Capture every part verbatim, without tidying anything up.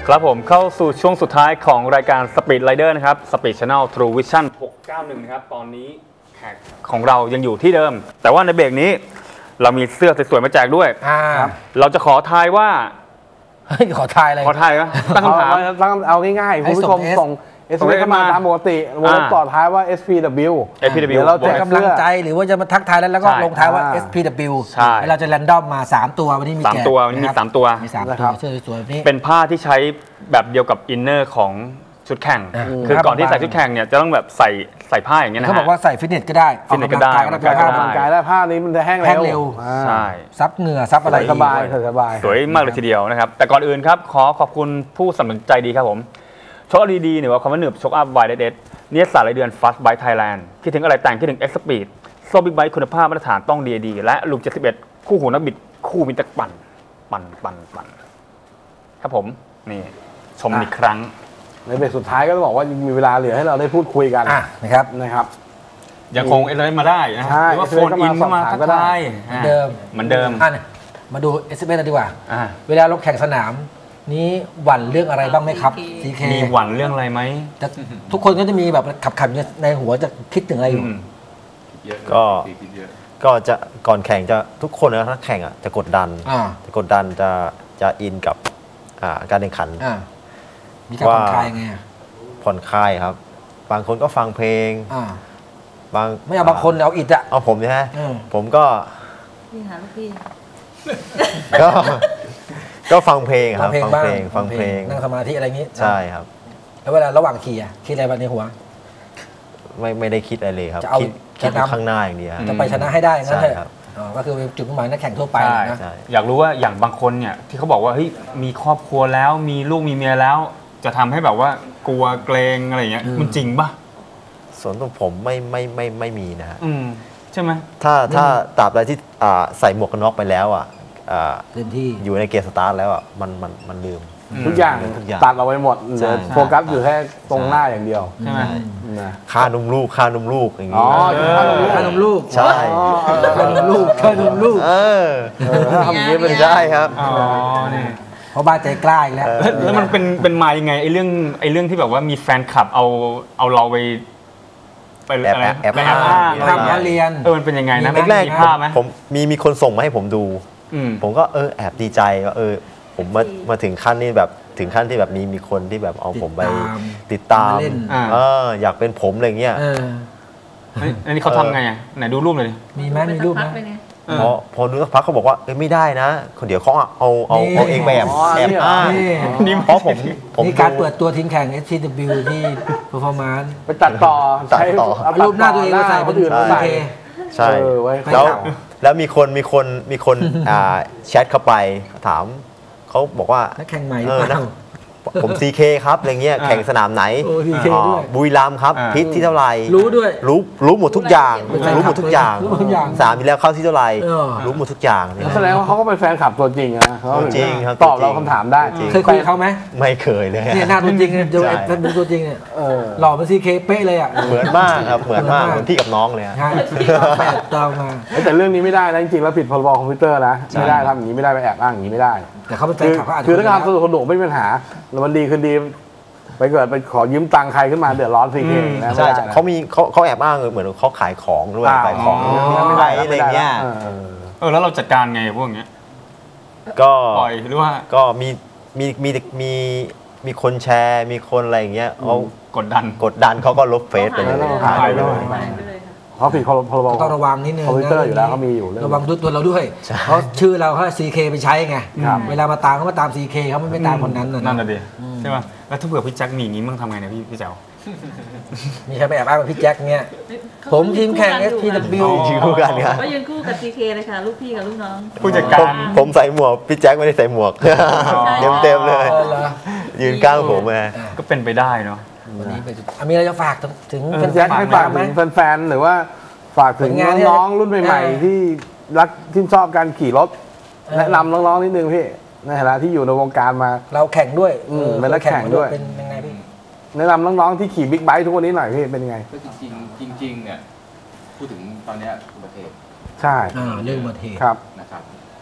ครับผมเข้าสู่ช่วงสุดท้ายของรายการ Speed Rider นะครับ Speed Channel True Vision หกเก้าหนึ่งนะครับตอนนี้แขกของเรายังอยู่ที่เดิมแต่ว่าในเบรกนี้เรามีเสื้อสวยๆมาแจกด้วยเราจะขอทายว่าขอทายอะไรขอทายว่าตั้งคำถามตั้งเอาง่ายๆคุณผู้ชมส่ง เอส เอ็ม เอส เข้ามาตามปกติวงเล็บต่อท้ายว่า เอส พี ดับเบิลยูเอส พี ดับเบิลยูเดี๋ยวเราแจกกำลังใจหรือว่าจะมาทักทายแล้วแล้วก็ลงท้ายว่า เอส พี ดับเบิลยูใช่เราจะแรนดอมมาสามตัววันนี้มีแจกสามตัววันนี้มีสามตัวมีสามตัวเสื้อสวยๆนี้เป็นผ้าที่ใช้แบบเดียวกับอินเนอร์ของชุดแข่งคือก่อนที่ใส่ชุดแข่งเนี่ยจะต้องแบบใส่ใส่ผ้าอย่างเงี้ยนะเขาบอกว่าใส่ฟิตเนสก็ได้ฟิตเนสก็ได้ออกกำลังกายได้ผ้านี้มันจะแห้งเร็วใช่ซับเหงื่อซับอะไรสบายสบายสวยมากเลยทีเดียวนะครับแต่ก่อนอื่นครับขอขอบคุณผู้สนับสนุนใจดีครับผมโชคดีๆหรือว่าคำว่าหนึบโชคอัพไวด์เด็ดนิสสันรายเดือน Fast Bike Thailand คิดถึงอะไรแต่งคิดถึง X Speed โซ่บิ๊กไบค์คุณภาพมาตรฐานต้อง ดี ดี และลูกเจ็ดสิบเอ็ดคู่หูนักบิดคู่มิตรปั่นปั่นปั่นปั่นครับผมนี่ชมอีกครั้งในเบรกสุดท้ายก็ต้องบอกว่ามีเวลาเหลือให้เราได้พูดคุยกันนะครับนะครับยังคงเอส เอ็ม เอส มาได้นะหรือว่าโฟนอินเข้ามาทักทายเหมือนเดิมเหมือนเดิมมาดู เอส เอ็ม เอส ดีกว่าเวลาเราแข่งสนามนี้หวั่นเรื่องอะไรบ้างไหมครับ ซี เคมีหวั่นเรื่องอะไรไหมทุกคนก็จะมีแบบขับขับในหัวจะคิดถึงอะไรอยู่ก็ก็จะก่อนแข่งจะทุกคนนะนักแข่งอ่ะจะกดดันจะกดดันจะจะอินกับการแข่งขันมีการผ่อนคลายไงผ่อนคลายครับบางคนก็ฟังเพลงบางไม่เอาบางคนเอาอิดอะเอาผมใช่ไหมผมก็พี่หาลูกพี่ก็ก็ฟังเพลงครับฟังเพลงฟังเพลงนั่งสมาธิอะไรอย่างนี้ใช่ครับแล้วเวลาระหว่างขี่อะคิดอะไรบ้างในหัวไม่ไม่ได้คิดอะไรเลยครับคิดคิดข้างหน้าอย่างเดียวจะไปชนะให้ได้งั้นเถอะก็คือจุดมุ่งหมายนักแข่งทั่วไปนะอยากรู้ว่าอย่างบางคนเนี่ยที่เขาบอกว่าเฮ้ยมีครอบครัวแล้วมีลูกมีเมียแล้วจะทำให้แบบว่ากลัวเกรงอะไรอย่างเงี้ยมันจริงป่ะส่วนตัวผมไม่ไม่ไม่ไม่มีนะฮะใช่ไหมถ้าถ้าตราบใดที่ใส่หมวกกันน็อกไปแล้วอ่ะเต็มที่อยู่ในเกียร์สตาร์ทแล้วอ่ะมันมันมันลืมทุกอย่างตัดเอาไว้หมดโฟกัสอยู่แค่ตรงหน้าอย่างเดียวใช่ไหมค่านมลูกค่านมลูกอย่างงี้ค่านมลูกใช่ค่านมลูกค่านมลูกเออทำอย่างนี้มันได้ครับอ๋อนี่เพราะบ้านใจกล้าอีกแล้วแล้วมันเป็นเป็นมายังไงไอ้เรื่องไอ้เรื่องที่แบบว่ามีแฟนคลับเอาเอาเราไปไปอะไรแอบไปแอบอ้างทำเรียนเออมันเป็นยังไงนะแรกๆภาพไหมผมมีมีคนส่งมาให้ผมดูผมก็เออแอบดีใจว่าเออผมมามาถึงขั้นนี้แบบถึงขั้นที่แบบนี้มีคนที่แบบเอาผมไปติดตามเอออยากเป็นผมอะไรเงี้ยอันนี้เขาทำไงอ่ะไหนดูรูปเลยมีไหมมีรูปไหมพอพอดูสักพักเขาบอกว่าเอ้ยไม่ได้นะเดี๋ยวเขาเอาเอาเอาเองไปแอบแอบอ้างนี่เพราะผมผมนี่การเปิดตัวทีมแข่ง เอส พี ดับเบิลยู ที่ Performance ไปตัดต่อตัดต่อรูปหน้าตัวเองมาใส่คนอื่นใส่ใช่แล้วแล้วมีคนมีคนมีคนแชทเข้าไปถามเขาบอกว่านักแข่งใหม่หรือเปล่าผม ซี เค ครับอะไรเงี้ยแข่งสนามไหนบุรีรัมย์ครับพิษที่เท่าไหร่รู้ด้วยรู้รู้หมดทุกอย่างรู้หมดทุกอย่างสนามที่แล้วเข้าที่เท่าไหร่รู้หมดทุกอย่างแสดงว่าเขาก็เป็นแฟนคลับตัวจริงนะตัวจริงครับตอบเราคำถามได้เคยคุยเขาไหมไม่เคยเลยเนี่ยหน้าตัวจริงเนี่ยดูเป็นตัวจริงเนี่ยหล่อเป็น ซี เค เป๊ะเลยอ่ะเหมือนมากครับเหมือนมากเหมือนพี่กับน้องเลยใช่แปดตามมาแต่เรื่องนี้ไม่ได้นะจริงๆแล้วผิดพรบคอมพิวเตอร์นะไม่ได้ทำอย่างนี้ไม่ได้ไปแอบอ้างอย่างนี้ไม่ได้แต่เขาเป็นแฟนคลับเขาอาจจะคือถ้าการสนุกสนุกไม่มีปัญหาแล้วมันดีขึ้นดีไปเกิดไปขอยืมตังค์ใครขึ้นมาเดือดร้อนสิเองนะใช่เขามีเขาเขาแอบอ้างเหมือนเขาขายของด้วยขายของไม่ได้อะไรเงี้ยเออแล้วเราจัดการไงพวกเนี้ยก็ปล่อยหรือว่าก็มีมีมีมีมีคนแชร์มีคนอะไรอย่างเงี้ยเขากดดันกดดันเขาก็ลบเฟซไปเลยหายไปเลยเขาผิดพรบต้องระวังนิดนึงคอมพิวเตอร์อยู่แล้วเขามีอยู่ระวังด้วยตัวเราด้วยเพราะชื่อเราเขา ซี เค ไปใช้ไงเวลามาตามเขามาตาม ซี เค เขาไม่ไปตามคนนั้นนั่นน่ะดิใช่ป่ะแล้วถ้าเผื่อพี่แจ็คมีอย่างนี้มึงทำไงเนี่ยพี่พี่เจ้ามีใครไปแอบอ้างกับพี่แจ็คเนี่ยผมทีมแข่ง เอส พี ดับเบิลยูยืนคู่กันครับก็ยืนคู่กับ ซี เค เลยค่ะลูกพี่กับลูกน้องผู้จัดการผมใส่หมวกพี่แจ็คไม่ได้ใส่หมวกเต็มเต็มเลยยืนก้างผมมาก็เป็นไปได้เนาะวันนี้ไปมีอะไรจะฝากถึงแจ็คให้ฝากถึงแฟนๆหรือว่าฝากถึงน้องๆรุ่นใหม่ๆที่รักที่ชอบการขี่รถแนะนำน้องๆนิดนึงพี่ในฐานะที่อยู่ในวงการมาเราแข่งด้วยเป็นนักแข่งด้วยเป็นยังไงพี่แนะนำน้องๆที่ขี่บิ๊กไบค์ทุกวันนี้หน่อยพี่เป็นยังไงก็จริงๆจริงๆเนี่ยพูดถึงตอนนี้อุบัติเหตุใช่เรื่องอุบัติเหตุครับนะครับค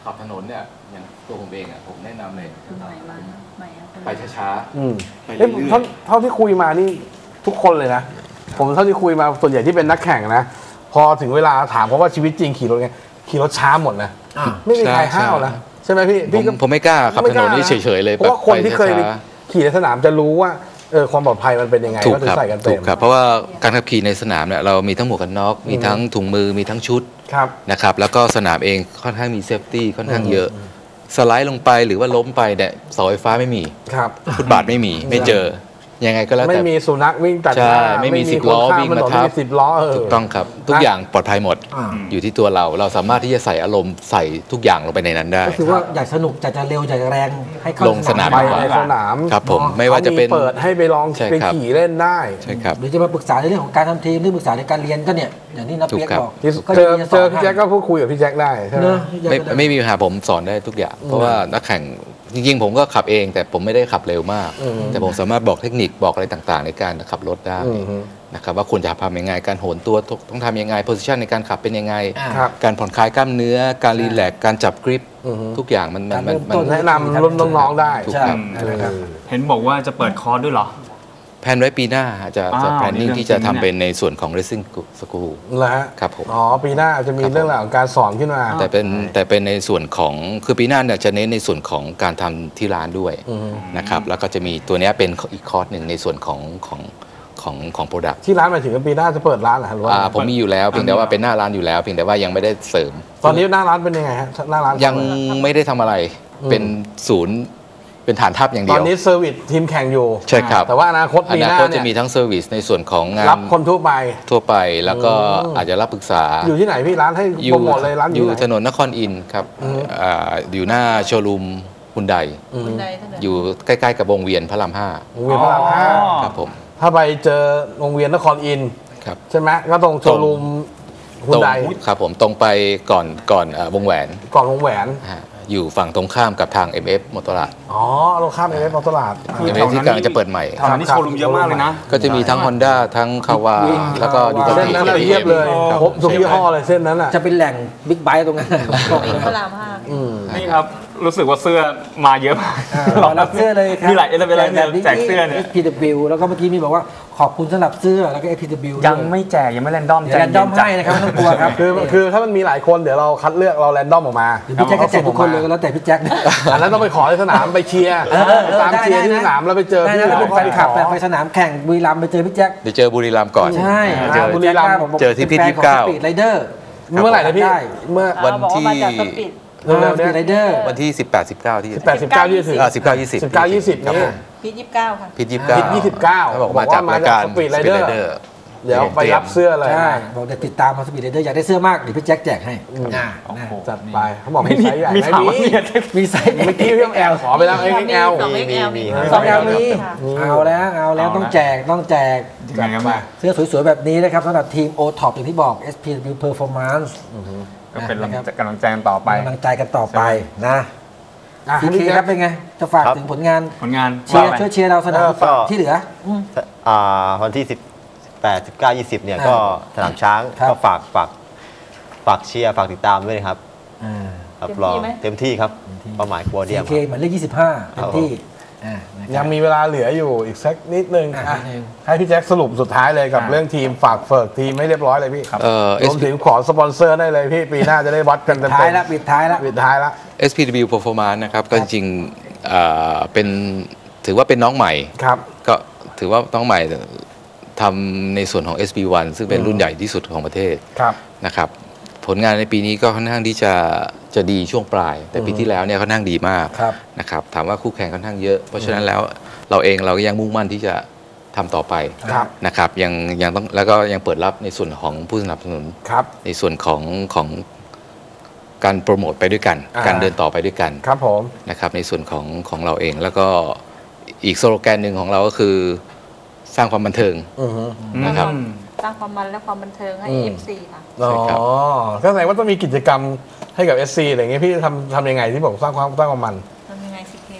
ขับถนนเนี่ยอย่างตัวผมเองอ่ะผมแนะนำเลยใหม่มาใหม่อะไปช้าอืมๆไปเอ้ยเรื่อยเท่าเท่าที่คุยมานี่ทุกคนเลยนะ ผมเท่าที่คุยมาส่วนใหญ่ที่เป็นนักแข่งนะ พอถึงเวลาถามเขาว่าชีวิตจริงขี่รถไงขี่รถช้าหมดนะอ่าไม่มีใครห้าวนะใช่ไหมพี่ผมพี่ก็ผมไม่กล้าขับถนนนี่เฉยๆเลยเพราะว่าคนที่เคยไปช้าขี่ในสนามจะรู้ว่าเออความปลอดภัยมันเป็นยังไงถูกก็ถึคงรับใส่กันถูเต็กมครับเพราะว่าการขับขี่ในสนามเนี่ยเรามีทั้งหมวกกันน็อกมีทั้งถุงมือมีทั้งชุดครับนะครับแล้วก็สนามเองค่อนข้างมีเซฟตี้ค่อนข้างเยอะ สไลด์ลงไปหรือว่าล้มไปเนี่ยเสาไฟฟ้าไม่มีครับฟุตบาทไม่มีไม่เจอยังไงก็แล้วไม่แต่มีสุนัขวิ่งตัดหใช่น้าไม่มีสิบคนล้อข้วิ่งถนมาน ทับไสิบล้อเออถูกต้องครับ ทุกอย่างปลอดภัยหมดอ่าอยู่ที่ตัวเราเราสามารถที่จะใส่อารมณ์ใส่ทุกอย่างลงไปในนั้นได้ก็คือว่าอยากสนุกอยากจะเร็วอยากจะแรงให้เข้าลงสนามไปดีกว่าในสนามครับผมไม่ว่าจะเป็นขมีเปิดให้ไปลองใช่ไปครับขี่เล่นได้ใช่ครับหรือจะมาปรึกษาในเรื่องของการทำทีมหรือปรึกษาในการเรียนก็เนี่ยอย่างที่นักเปียกถูกครับบอกที่ก็เจอยินดีะสเจนอพี่แจ็คก็พูดคุยกับพี่แจ็คได้ใช่ไหมเนอะอยากไม่จะไม่มีปัญหาผมสอนได้ทุกอย่าง เพราะว่านักแข่งจริงๆ ผมก็ขับเอง แต่ผมไม่ได้ขับเร็วมาก แต่ผมสามารถบอกเทคนิคบอกอะไรต่างๆ ในการขับรถได้อืมฮึนะครับว่าควรจะทำยังไงการโหนตัวต้องทำยังไงโพสิชันในการขับเป็นยังไงอ่าครับการผ่อนคลายกล้ามเนื้อการรีแลกซ์การจับกริปอือฮึทุกอย่างมันมันมันมันแนะนำรุ่นน้องๆได้ถูกใช่ครับนะครับเห็นบอกว่าจะเปิดคอร์สด้วยเหรอแผนไว้ปีหน้าจะจะอ้าวแพลนนิ่งนี่ที่จะเรื่องจริงทำเป็นในส่วนของ racing school เหรอฮะครับผมอ๋อปีหน้าจะมีครับผมเรื่องราวของการสอนขึ้นมาแต่เป็นแต่เป็นในส่วนของคือปีหน้าเนี่ยจะเน้นในส่วนของการทำที่ร้านด้วยอือฮึนะครับแล้วก็จะมีตัวเนี้ยเป็นอีกคอร์สหนึ่งในส่วนของของของของโปรดักต์ที่ร้านหมายถึงว่าปีหน้าจะเปิดร้านเหรอฮะหรือว่าผมมีอยู่แล้วเพียงแต่ว่าเป็นหน้าร้านอยู่แล้ว เพียงแต่ว่ายังไม่ได้เสริมตอนนี้หน้าร้านเป็นยังไงฮะหน้าร้านยังไม่ได้ทำอะไรเป็นศูนย์เป็นฐานทัพอย่างตเดีอยนวนี้เซอร์วิสทีมแข่งอยู่ใช่ครับแต่ว่าอนาคตอปีนาหน้าคตเนี่จะมียทั้งเซอร์วิสในส่วนของงานรับคนทั่วไปทั่วไปแล้วก็อืมอาจจะรับปรึกษาอยู่ที่ไหนพี่ร้านให้อโปรยู่โมทเลยร้านออยู่ ยู่ไหนถนนนครอินทร์ครับอืมอ่าอยู่หน้าโชว์รูมฮุนไดอืมคุณใดท่านใดอยู่ใกล้ๆกับวงเวียนพระรามห้าวงเวียนพระรามห้าอ๋อครับผมถ้าไปเจอวงเวียนนครอินทร์ครับใช่ไหมก็ตรงโชว์รูมฮุตนรงไดครับผมตรงไปก่อนก่อนเอ่อวงแหวนก่อนวงแหวนฮะอยู่ฝั่งตรงข้ามกับทาง เอ็ม เอฟ มอเตอร์ลาดอ๋อเราข้ามไปในตลาดคือเอ็มแถเอฟวที่นั้นกำลังจะเปิดใหม่แถวนั้นนี่โชว์รูมเยอะมากเลยนะก็จะมีทั้ง Honda ทั้งคาวาแล้วก็ดูเส้นนั้นละเอียบเลยครบทุกยี่ห้อเลยเส้นนั้นอ่ะจะเป็นแหล่งบิ๊กไบค์ตรงนั้นมีพระรามห้าอืมนี่ครับ รู้สึกว่าเสื้อมาเยอะมากอ่ารับเสื้อเลยครับมีหลายเอลเวนเนี่ยแจกเสื้อเนี่ยเอส พี ดับเบิลยู แล้วก็เมื่อกี้มีบอกว่าขอบคุณสำหรับเสื้อแล้วก็ เอส พี ดับเบิลยูยังไม่แจกยังไม่แรนดอมเดี๋ยวแรนดอมให้นะครับไม่ต้องกลัวครับคือคือถ้ามันมีหลายคนเดี๋ยวเราคัดเลือกเราแรนดอมออกมาหรือพี่แจ็คก็แจกทุกคนเลยก็แล้วแต่พี่แจ็คนะอันนั้นต้องไปขอในสนามไปเชียร์เออเออตามได้เชียร์ที่ได้สนามแล้วไปเจอได้พี่นะแล้วเป็นแฟนคลับขแต่อไปสนามแข่งบุรีรัมย์ไปเจอพี่แจ็คเดี๋ยวเจอบุรีรัมย์ก่อนใช่เจอบุรีรัมย์เจอที่พี่ยี่สิบเก้าสปีดไรเดอร์เมื่อไหร่นะพี่ได้เมื่อวันบอกว่าที่มาจากสปีดเร็วๆสปีเนี้ดไรเดอร์วันที่ สิบแปด สิบเก้า ที่แปดสิบเก้ายี่สิบอ่าสิบเก้า ยี่สิบสิบเก้ายี่สิบครับนี่ผมพียี่สิบเก้าค่ะพิทยี่สิบเก้าพิทยี่สิบเก้าเขาบอกมาจากรายการบอกว่ามาจาก Speed Rider Speed Rider เดี๋ยวไปรับเสื้อเลยใช่บอกเดี๋ยวติดตามมาสปีดไรเดอร์อยากได้เสื้อมากเดี๋ยวพี่แจ็คแจกให้อ่านะจัดไปเขาบอกไม่มีมีไซส์ใหญ่มีไม่ถามมีว่าเนี่ยมีไซส์เมื่อกี้พี่ต้องแอลขอไปแล้ว เอ็กซ์แอลสอง เอ็กซ์แอลมีมีสองอย่างนี้ค่ะเอาแล้วเอาแล้วเอาละต้องแจกต้องแจกยังไงกันมาเสื้อสวยๆแบบนี้นะครับสำหรับทีม โอ ท็อป อย่างที่บอก เอส พี ดับเบิลยู Performance ก็เป็นนะครับกำลังใจกันต่อไปกำลังใจกันต่อไปนะอ่ะทีเคพี่แจ็ครับเป็นไง จะฝากครับถึงผลงานผลงานเชียร์ว่าไปช่วยเชียร์เราสนามเออก็ที่เหลืออืมอ่าวันที่สิบแปด สิบเก้า ยี่สิบเนี่ยอ่าก็สนามช้างครับก็ฝากฝากฝากเชียร์ฝากติดตามด้วยนะครับอ่ารับเต็มรองที่ไหมเต็มที่ครับเต็มที่เป้าหมายโปรเดียมทีเคหมายเลขยี่สิบห้าเต็มที่อ่านะคยัรับงมีเวลาเหลืออยู่อีกสักนิดนึงอ่ะอ่ะนิดนึงให้พี่แจ็คสรุปสุดท้ายเลยกับอ่ะเรื่องทีมฝากเฟิร์กทีมไม่เรียบร้อยเลยพี่เอ่อรวมถึงขอสปอนเซอร์ได้เลยพี่ปีหน้าจะได้วัดกันเต็มท้ายละปิดท้ายละปิดท้ายละเอส พี ดับเบิลยู Performance นะครับก็จริงๆอ่าเป็นถือว่าเป็นน้องใหม่ครับก็ถือว่าน้องใหม่ทำในส่วนของ เอส บี วัน ซึ่งเป็นรุ่นใหญ่ที่สุดของประเทศครับนะครับผลงานในปีนี้ก็ค่อนข้างที่จะจะดีช่วงปลาย แต่ปีที่แล้วเนี่ยค่อนข้างดีมากครับนะครับถามว่าคู่แข่งค่อนข้างเยอะ เพราะฉะนั้นแล้วเราเองเราก็ยังมุ่งมั่นที่จะทำต่อไปครับนะครับยังยังต้องแล้วก็ยังเปิดรับในส่วนของผู้สนับสนุนครับในส่วนของของการโปรโมทไปด้วยกันอ่าการเดินต่อไปด้วยกันครับผมนะครับในส่วนของของเราเองแล้วก็อีกสโลแกนหนึ่งของเราก็คือสร้างความบันเทิงอือฮึนะครับสร้างความมันและความบันเทิงให้อืมเอฟซีค่ะอ๋อใช่ครับก็แสดงว่าต้องมีกิจกรรมให้กับ เอส ซี อะไรเงี้ยพี่ทำทำยังไงที่บอกสร้างความสร้างความมันทำยังไงสิเค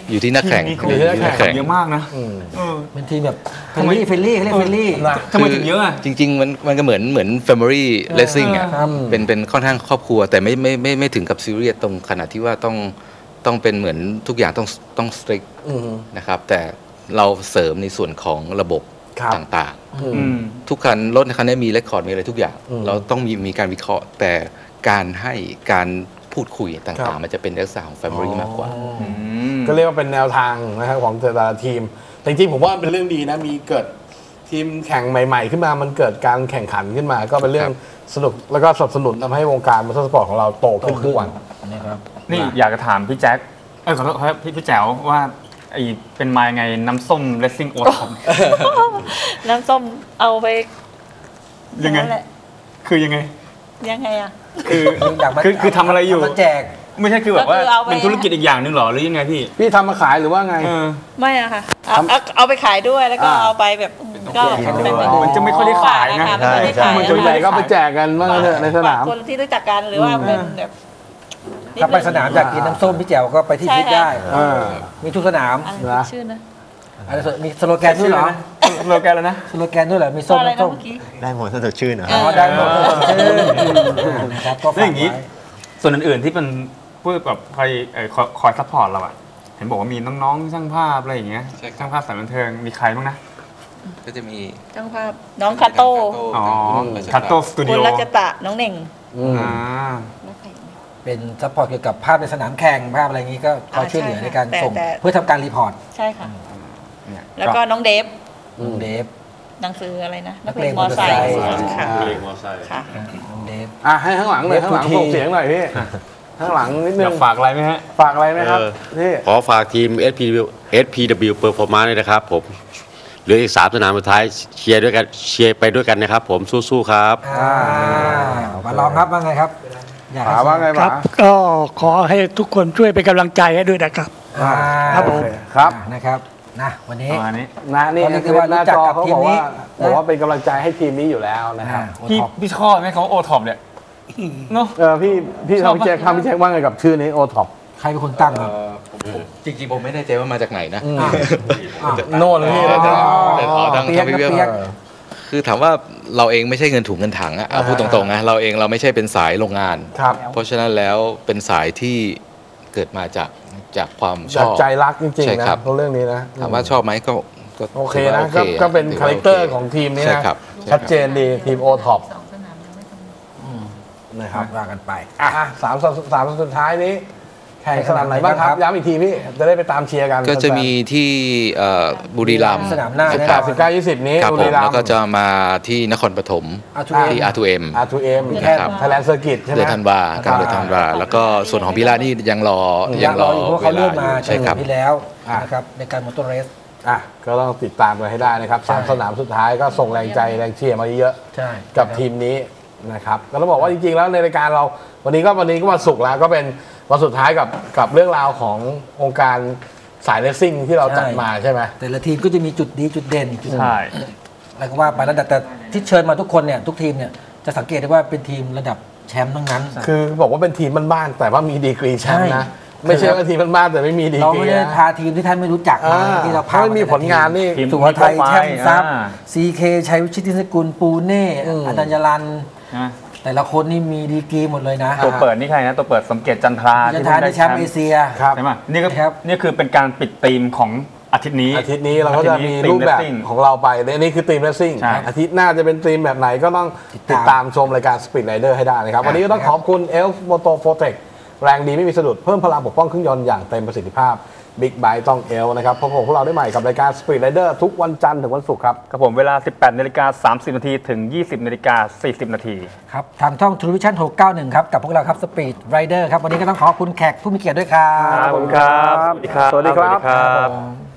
อยู่ที่นักแข่งมีคนที่นักแข่งเยอะมากนะเออเป็นทีมแบบเฟรนลี่เฟรนลี่เขาเรียกเฟรนลี่ทำไมถึงเยอะอ่ะจริงๆมันมันก็เหมือนเหมือน Family Racing อ่ะครับเป็นเป็นค่อนข้างครอบครัว แต่ไม่ไม่ไม่ไม่ถึงกับซีเรียสตรงขนาดที่ว่าต้องต้องเป็นเหมือนทุกอย่างต้องต้องสตริกอืมนะครับแต่เราเสริมในส่วนของระบบครับต่างอืมๆ ทุกคันรถในคันนี้มีเรคคอร์ดมีอะไรทุกอย่าง เราต้องมีมีการวิเคราะห์ แต่การให้การพูดคุยครัต่างบๆ มันจะเป็นลักษณะของ Family มากกว่าก็เรียกว่าเป็นแนวทางนะครับของแต่ละทีมแต่จริงๆผมว่าเป็นเรื่องดีนะมีเกิดทีมแข่งใหม่ๆ ขึ้นมามันเกิดการแข่งขันขึ้นมา ก็เป็นเรื่องสนุกแล้วก็สนับสนุนทำให้วงการมอเตอร์สปอร์ตของเราโตขึ้นทุกวันนะครับนี่อยากจะถามพี่แจ็คเอ้ยขอโทษครับพี่พี่แจ๋วว่าไอ้เป็นมายังไงน้ำส้มเลสซิ่งโอ๊ตผมน้ำส้มเอาไปยังไงนั่นแหละคือยังไงยังไงอ่ะคืออยากมาคือคือทำอะไรอยู่มาแจกไม่ใช่คือแบบว่าก็คือเอาไปเป็นธุรกิจอีกอย่างหนึงเหรอหรือยังไงพี่พี่ทำมาขายหรือว่าไงเออไม่อะค่ะเอาเอาเอาไปขายด้วยแล้วก็อ่าเอาไปแบบก็กินด้วยเป็นเหมือนมันจะไม่ค่อยได้ขายนะฝกอค่ไม่ค่อยได้ขายมันใหญ่ๆก็ไปแจกกันบ้างเถอะในสนามฝกคนที่รู้จักกันหรือว่าเป็นแบบนิดถ้าไปนึงสนามอยากกินน้ำส้มพี่แจ๋วก็ไปที่ใช่พิษค่ะได้เออมีทุกสนามอะไรนะชื่อนะอะไรสมีสโลแกนด้วยเหรอโลแกนแล้วนะสโลแกนด้วยเหรอมีก็ส้มอะไรนะน้ำส้มเมื่อกี้ได้หมดถ้าสดชื่นนะเอออ๋อได้หมดทุกคนชื่นนะครับก็แล้วฝากอย่างนี้ไว้ส่วนอื่นๆที่เป็นผู้แบบคอยเอ่อคอยคอยซัพพอร์ตเราอะเห็นบอกว่ามีน้องๆช่างภาพอะไรอย่างเงี้ยใช่ครับช่างภาพสายบันเทิงมีใครบ้างนะก็จะมีช่างภาพน้องคาโต้อ๋อรัชคัตโตสตูดิคุโอณรัชตะน้องเหน่งอืมอ่าแล้วใครอีกเป็นซัพพอร์ตเกี่ยวกับภาพในสนามแข่งภาพอะไรอย่างนี้ก็คอยช่วยเหลืออ่าใช่ในการแต่ส่งแต่เพื่อทำการรีพอร์ตใช่ค่ะเนี่ยแล้วก็น้องเดฟน้องเดฟหนังสืออะไรนะนันักกเลเลงงมอไซค์มอเตอร์ไซค์ค่ะเลงมอไซค์ค่ะน้องเดฟอ่ะให้ข้างหลังเลยข้างหลังเดฟทูทีส่งเสียงหน่อยพี่ข้างหลังนิดนึอยาง กฝากอะไรไหมฮะฝากอะไรไหมครับเออพี่ขอฝากทีม เอส พี ดับเบิลยู เอส พี ดับเบิลยู Performance ด้วยนะครับผมเหลืออีกสามสนามสุดท้ายเชียร์ด้วยกันเชียร์ไปด้วยกันนะครับผมสู้ๆครับอ่ามาลองครับว่าไงครับอยากให้ถามว่าไงคบ้ารับ ก็ขอให้ทุกคนช่วยเป็นกำลังใจให้ด้วยนะครับอ่าครับผมโอเคครับอ่านะครับนะวันนี้ประมาณนี้นะนี่ก็เรียกได้คือว่าหน้ารู้จักจอกับเขาทีมบอกนี้ว่านะบอกว่าเป็นกำลังใจให้ทีมนี้อยู่แล้วนะครับโอพี่ท็อปพี่ชอบไหมเขาโอท็อปเนี่ยเนาะเออพี่พี่ชอบทำพี่แจ็คปะทำพี่แจ็คว่าไงกับชื่อนี้โอท็อปใครเป็นคนตั้งครับจริงๆ ผมไม่แน่ใจว่ามาจากไหนนะอ่าโน่นเลยพี่อ๋อนะแต่ขอทางเปียกทางพี่เวียเปียกคือถามว่าเราเองไม่ใช่เงินถุงเงินถังอะเอาพูดตรงๆนะเราเองเราไม่ใช่เป็นสายโรงงานครับเพราะฉะนั้นแล้วเป็นสายที่เกิดมาจากจากความชจากอบใจรักจริงใช่ๆนะครับ เรื่องนี้นะถามว่าชอบไหมก็ก็โอเคถืว่านะโอก็อะก็เป็นถืคาแรคเตอร์โของทีมนี้ใช่นะครับ ชัดเจนดีทีมโอท็อปสองสนามยังไม่ทำนะครับว่ากันไปอ่ะสามสามสุดท้ายนี้แข่งสนามไหนบ้างครับย้ำอีกทีพี่จะได้ไปตามเชียร์กันก็จะมีที่เอ่อบุรีรัมย์สนามหน้าสิบนะแปครัดบสิบเก้ายี่สิบนี้ครับบุผมรีรัมแล้วย์ก็จะมาที่นครปฐมอาทูที่ อาร์ ทู เอ็มอาร์ ทู เอ็มแค่ครับไทยแลนด์เซอร์กิตใช่ไหมเดือนธันวาครับเดือนธันวาแล้วก็ส่วนของพิล่านี่ยังรอยังรออยู่เพราะเขาเลื่อนมาใช่ครับที่แล้วอ่ะนะครับในการมอเตอร์เรสอ่ะก็ต้องติดตามกันให้ได้นะครับสามสนามสุดท้ายก็ส่งแรงใจแรงเชียร์มาเยอะใช่ๆกับทีมนี้นะครับก็ต้องบอกว่าจริงๆแล้วในรายการเราวันนี้ก็วันนี้ก็มาสุกร์แล้วก็เป็นวันสุดท้ายกับกับเรื่องราวขององค์การสายเลสซิ่งที่เราจัดมาใช่ไหมแต่ละทีมก็จะมีจุดดีจุดเด่นจุดใช่อะไรก็ว่าไปแล้วแต่แต่ที่เชิญมาทุกคนเนี่ยทุกทีมเนี่ยจะสังเกตได้ว่าเป็นทีมระดับแชมป์ทั้งนั้นคือบอกว่าเป็นทีมบ้านๆแต่ว่ามีดีกรีแชมป์ใช่นะไม่ใช่ว่าทีมบ้านๆแต่ไม่มีดีเรากรีไม่ได้นะพาทีมที่ท่านไม่รู้จักมาอ่าที่เราพาถ้าไม่มีผลงานนี่ทีมสุโขทัยแช่มทรัพย์อ่าซีเคชัยวิชิตทิสกุลปูเน่อืมอนัญญาลันใช่ไหมแต่ละคนนี่มีดีกรีหมดเลยนะตัวเปิดนี่ใครนะตัวเปิดสมเกียรติจันทราจะที่ทายเพิ่งได้แชมป์เอเชียครับใช่ไหมนี่ก็ครับนี่คือเป็นการปิดธีมของอาทิตย์นี้อาทิตย์นี้เราก็จะมีอาทิตย์นี้รูปแบบทีมของเราไปและนี่คือทีมเลสซิ่งใช่อาทิตย์หน้าจะเป็นทีมแบบไหนก็ต้องติติดดตาตาม มชมรายการ Speed Rider ให้ได้นะครับ วันนี้ก็ต้องขอบคุณเอลฟ์โมโตโฟเทคแรงดีไม่มีสะดุดเพิ่มพลังปกป้องเครื่องยนต์อย่างเต็มประสิทธิภาพบิ๊กไบค์ต้องเอลนะครับพบกับพวกเราได้ใหม่กับรายการ Speed Rider ทุกวันจันทร์ถึงวันศุกร์ครับครับผมเวลา สิบแปดนาฬิกาสามสิบนาทีถึง ยี่สิบนาฬิกาสี่สิบนาทีครับทางช่อง True Vision หกเก้าหนึ่งครับกับพวกเราครับ Speed Rider ครับวันนี้ก็ต้องขอบคุณแขกผู้มีเกียรติด้วยครับขอบคุณครับสวัสดีครับสวัสดีครับ